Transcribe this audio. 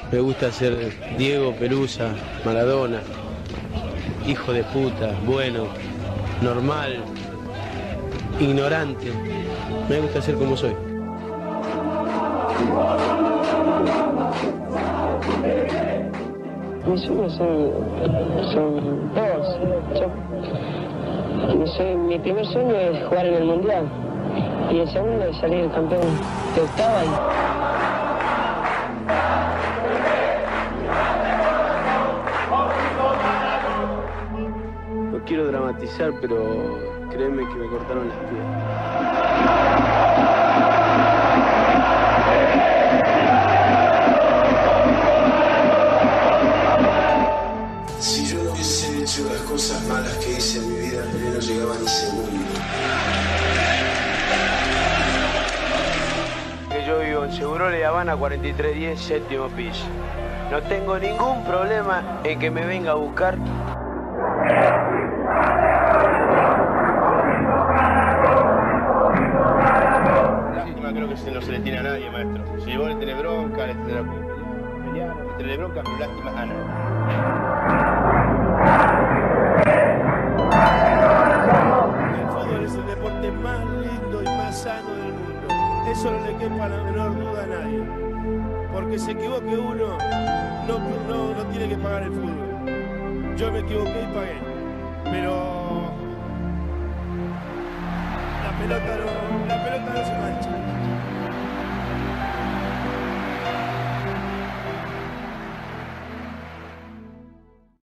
Me gusta ser Diego, Pelusa, Maradona, hijo de puta, bueno, normal, ignorante. Me gusta ser como soy. Mis sueños son todos. Mi primer sueño es jugar en el Mundial y el segundo es salir campeón de octava. No quiero dramatizar, pero créeme que me cortaron las piernas. Si yo no hubiese hecho las cosas malas que hice en mi vida, no llegaba ni segundo. Yo vivo en Segurola y Habana 4310, séptimo piso. No tengo ningún problema en que me venga a buscar. Lástima, creo que no se le tiene a nadie, maestro. Si vos le tenés bronca, le tenés pelear, le tenés bronca, pero lástima a nadie. El fútbol es el deporte más lindo y más sano del mundo. Eso no le quepa la menor duda a nadie. Porque se equivoque uno, no tiene que pagar el fútbol. Yo me equivoqué y pagué. Pero la pelota no se mancha.